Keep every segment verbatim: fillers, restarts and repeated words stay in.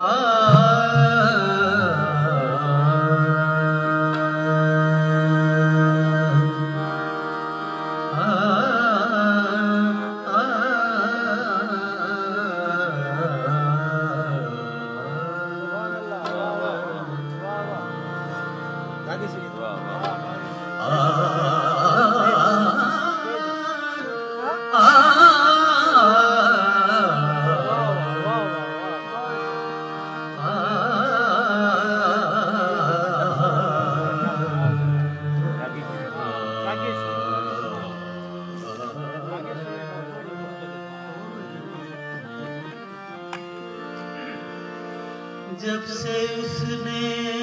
जब से उसने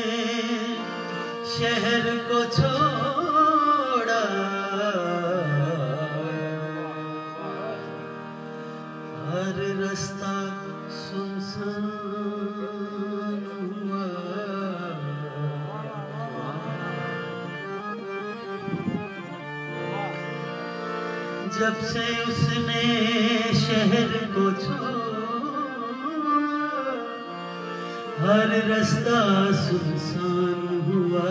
शहर को छोड़ा, हर रास्ता सुनसान हुआ। जब से उसने शहर को छोड़ा, हर रास्ता सुनसान हुआ।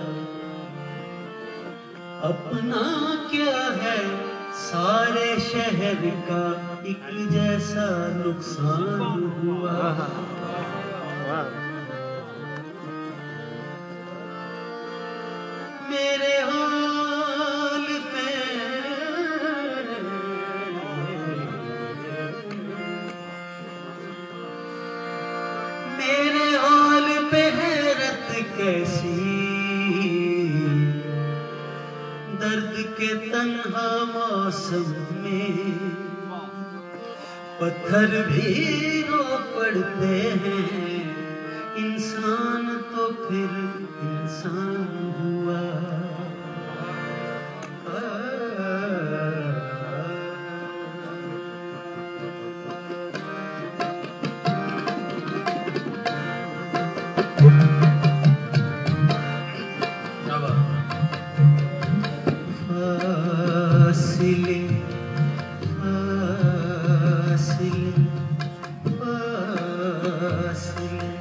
अपना क्या है सारे शहर का एक जैसा नुकसान हुआ। मेरे हाल पे मेरे हाल पे हैरत कैसी, दर्द के तन्हा मौसम में पत्थर भी रो पड़ते हैं। इंसान तो फिर इंसान हुआ। फासिले फासिले फासिले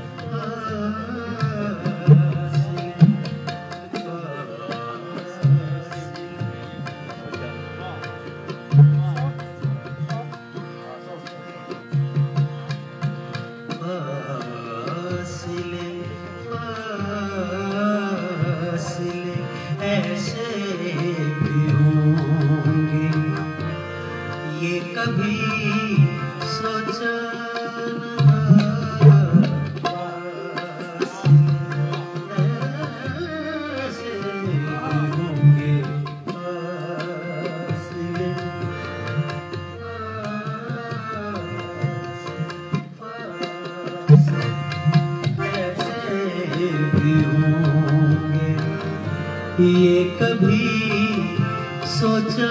फासिले फासिले ऐसे भी होंगे, ये कभी सोचा ऐसे भी होंगे। फासिले ऐसे भी होंगे, ये कभी सोचा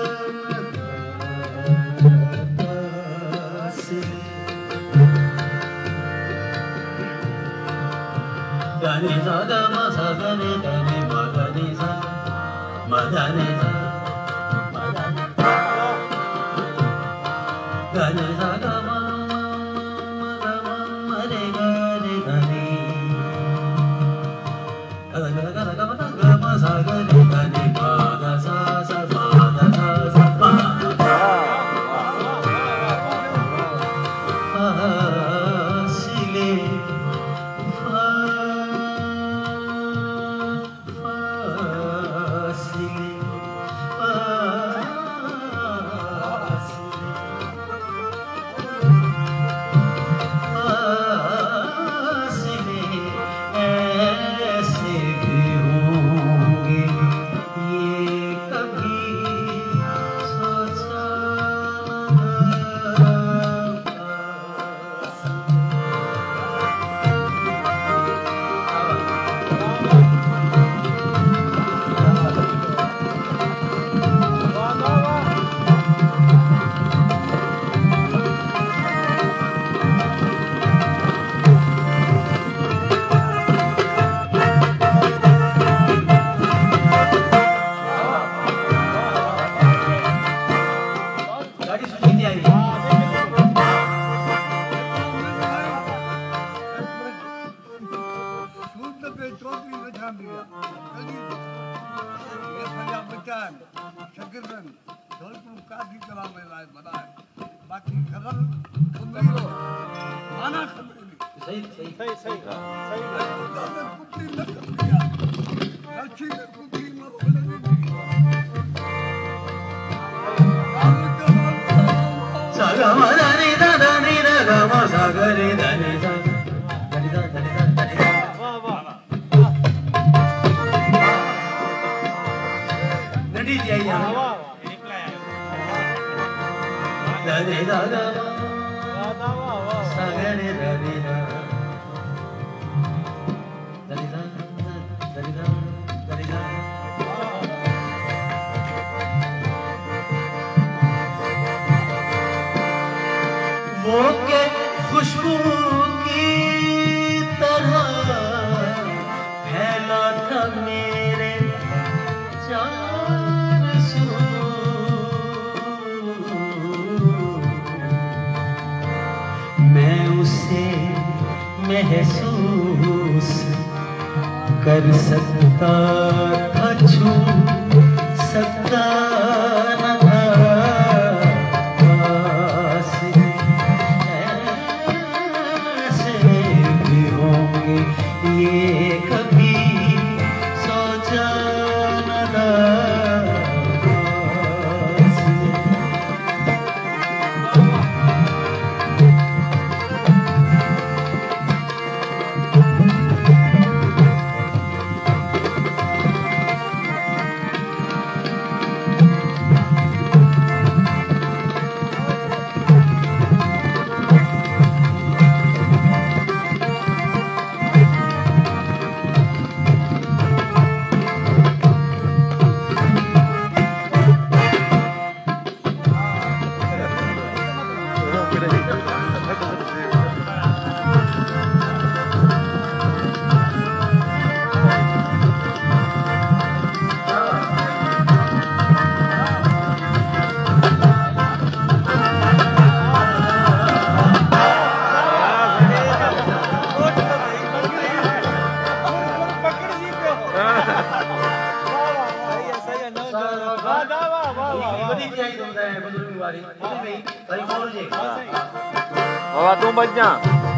गाने सा गा मा सा गा रे गा रे मा गा रे सा मा गा रे सा मा गा रे गाने सा गा मा मा गा मा मा रे गा रे गा रे गा गा गा गा गा गा मा सा गा रे गा रे मा गा सा सा मा गा सा सा मा फासिले फासिले शकीरन ढोलपुर काफी कला में लाए बनाए बाकी खबर सुंदरी लो माना खबरी सही सही सही सही सही दादा कुत्ती न कर दिया लड़की ने कुत्ती न बोले सागमदानी दादानी दागम सागरे दानी सा दानी सा दानी सा दानी सा वाह वाह नडी जी आई वाह वाह दानी दागम वाह वाह वाह सागरे दानी सा दानी सा दानी सा दानी सा वो के खुशबू की तरह फैला था मेरे चार सू मैं उसे महसूस कर सकता था छू सकता न था पास ऐसे भी होंगे ये कभी सोचा न था पास बाबा तू बच जा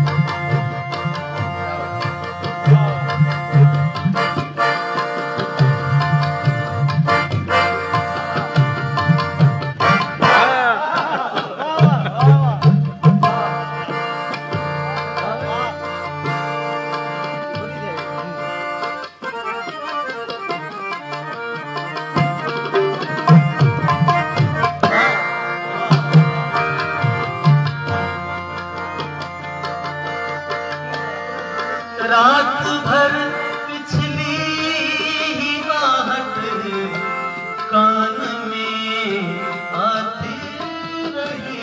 रात भर पिछली ही आहट कान में आती रही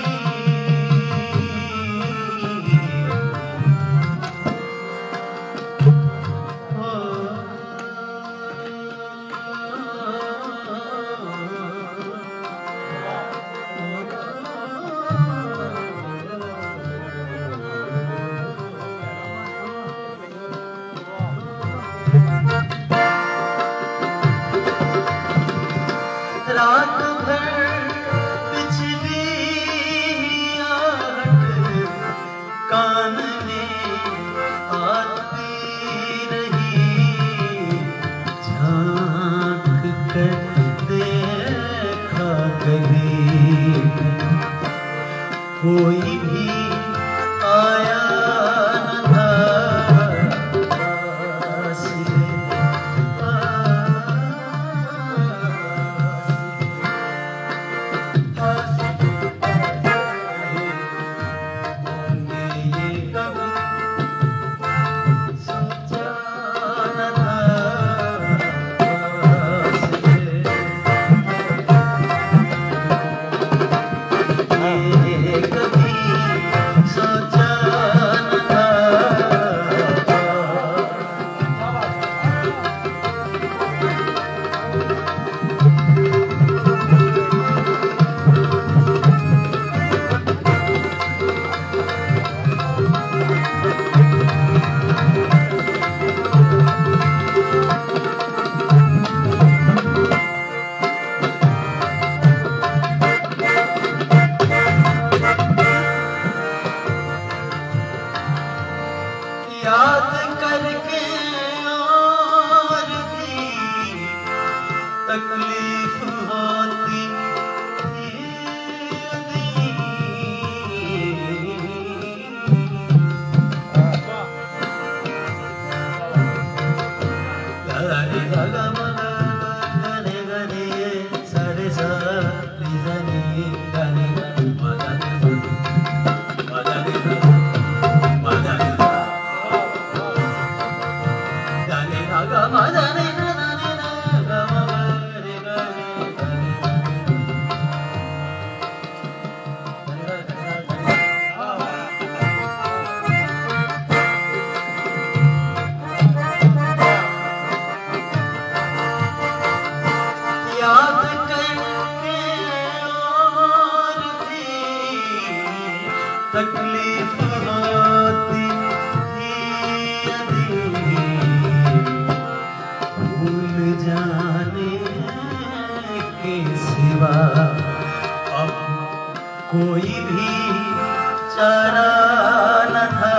रात भर पिछली आहट कान में आती रही झांक कर देखा गली कोई भी आया न था पास में। कभी याद करके और भी तकलीफ होती तकलीफ होती थी भूल जाने के सिवा अब कोई भी चारा न था